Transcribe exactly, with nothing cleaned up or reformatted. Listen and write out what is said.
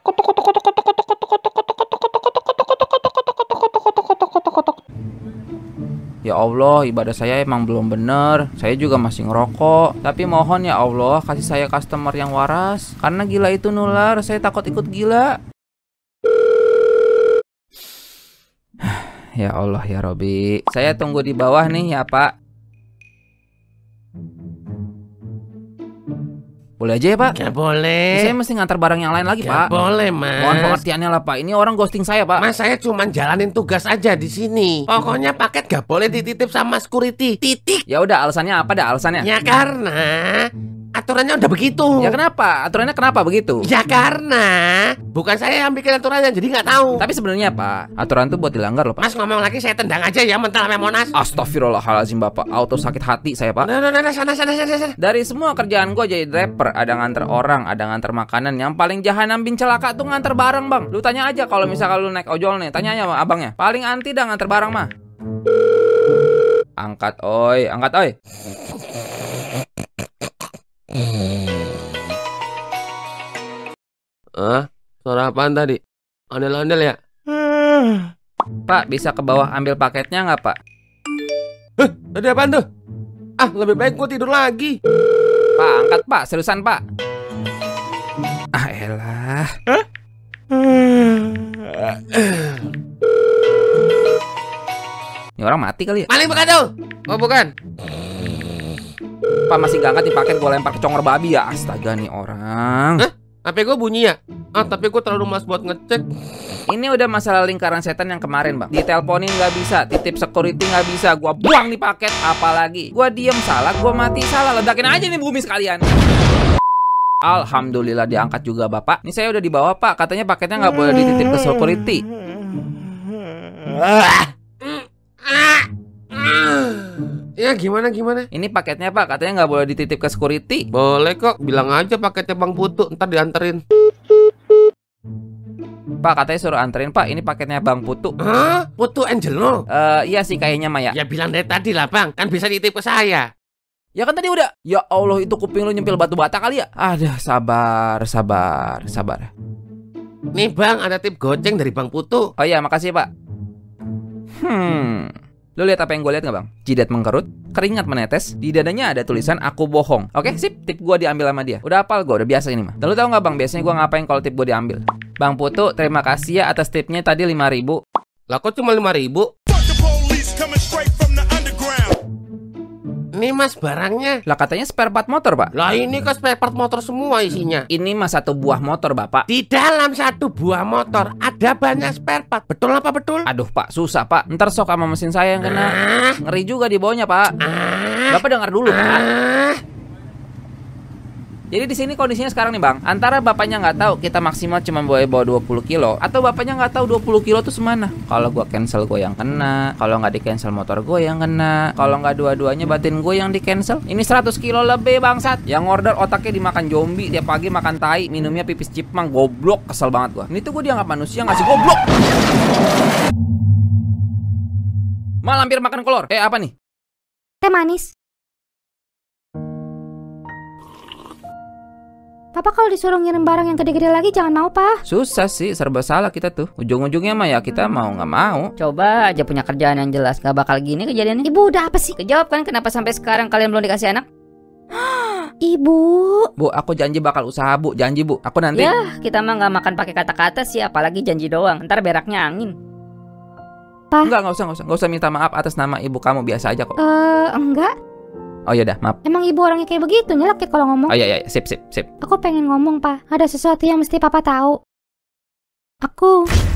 Ya Allah, ibadah saya emang belum bener. Saya juga masih ngerokok. Tapi mohon ya Allah, kasih saya customer yang waras. Karena gila itu nular, saya takut ikut gila. Ya Allah ya Robi. Saya tunggu di bawah nih ya Pak. Boleh aja ya Pak? Gak boleh. Saya mesti ngantar barang yang lain lagi Gak Pak. boleh mas. Mohon pengertiannya lah Pak. Ini orang ghosting saya Pak. Mas saya cuma jalanin tugas aja di sini. Pokoknya paket gak boleh dititip sama security. Titik. Ya udah, alasannya apa dah alasannya? Ya karena aturannya udah begitu. Ya kenapa? Aturannya kenapa begitu? Ya karena bukan saya yang bikin aturannya, jadi nggak tahu. Tapi sebenarnya Pak, aturan tuh buat dilanggar loh Pak. Mas ngomong lagi saya tendang aja ya, mental sampai Monas. Astagfirullahaladzim Bapak, auto sakit hati saya Pak. Nah, nah, nah, sana, sana, sana, sana. Dari semua kerjaan gue jadi driver, ada nganter orang, ada nganter makanan. Yang paling jahanam bin celaka tuh nganter barang bang. Lu tanya aja kalau misalkan lu naik ojol nih, tanya aja sama abangnya. Paling anti dah nganter barang mah. Angkat oi, angkat oi. Ah, suara apaan tadi? Ondel-ondel ya? Pak, bisa ke bawah ambil paketnya nggak Pak? Hah, tadi apaan tuh? Ah, lebih baik gue tidur lagi. Pak, angkat Pak, seriusan Pak. Ah elah. Ini orang mati kali ya? Maling bukan tuh? Oh bukan. Pak masih gak angkat nih paket, gue lempar ke congor babi ya. Astaga nih orang. Hah? H P gue bunyi ya? Ah, tapi gue terlalu malas buat ngecek. Ini udah masalah lingkaran setan yang kemarin bang. Diteleponin nggak bisa, titip security nggak bisa. Gua buang nih paket, apalagi gua diem salah, gua mati salah. Ledakin aja nih bumi sekalian. Alhamdulillah diangkat juga bapak. Ini saya udah di bawah pak, katanya paketnya nggak boleh dititip ke security. Ya gimana gimana? Ini paketnya pak, katanya nggak boleh dititip ke security. Boleh kok, bilang aja paketnya Bang Putu, ntar dianterin. Pak katanya suruh anterin pak, ini paketnya Bang Putu. Hah? Putu Angelo? Uh, iya sih kayaknya Maya. Ya bilang dari tadi lah bang, kan bisa dititip ke saya. Ya kan tadi udah. Ya Allah itu kuping lu nyempil batu bata kali ya. Aduh sabar, sabar, sabar. Nih bang, ada tip goceng dari Bang Putu. Oh iya makasih pak. Hmm. Lu lihat apa yang gue lihat nggak bang? Jidat mengkerut, keringat menetes, di dadanya ada tulisan aku bohong. Oke sip, tip gue diambil sama dia. Udah hafal gue, udah biasa ini mah. Dan lu tahu nggak bang, biasanya gue ngapain kalau tip gue diambil? Bang Putu, terima kasih ya atas tipnya tadi lima ribu. Lah kok cuma lima ribu? Ini mas barangnya. Lah katanya spare part motor pak. Lah ini kan spare part motor semua isinya. Ini mas satu buah motor bapak. Di dalam satu buah motor ada banyak spare part. Betul apa betul? Aduh pak, susah pak. Ntar sok sama mesin saya yang kena. Ah. Ngeri juga di bawahnya pak. Ah. Bapak dengar dulu pak. Ah. Jadi di sini kondisinya sekarang nih bang, antara bapaknya nggak tahu kita maksimal cuma boleh bawa dua puluh kilo, atau bapaknya nggak tahu dua puluh kilo tuh semana. Kalau gua cancel gue yang kena, kalau nggak di cancel motor gue yang kena, kalau nggak dua-duanya batin gue yang di cancel. Ini seratus kilo lebih bangsat. Yang order otaknya dimakan zombie, tiap pagi makan tai, minumnya pipis cipang, goblok, kesel banget gua. Ini tuh gue dianggap manusia nggak sih goblok. Mal hampir makan kolor. Eh apa nih? Teh manis. Papa kalau disuruh ngirim barang yang gede-gede lagi jangan mau, Pak. Susah sih, serba salah kita tuh. Ujung-ujungnya mah ya kita mau nggak mau. Coba aja punya kerjaan yang jelas, gak bakal gini kejadiannya. Ibu udah apa sih? Kejawab kan kenapa sampai sekarang kalian belum dikasih anak? Ibu. Bu, aku janji bakal usaha bu, janji bu. Aku nanti. Ya, kita mah nggak makan pakai kata-kata sih, apalagi janji doang. Ntar beraknya angin. Pak. Enggak, nggak usah, nggak usah, nggak usah minta maaf atas nama ibu kamu, biasa aja kok. Eh, uh, enggak. Oh ya udah, maaf. Emang ibu orangnya kayak begitu, nyelekit kalau ngomong. Oh iya iya, sip sip sip. Aku pengen ngomong, Pak. Ada sesuatu yang mesti Papa tahu. Aku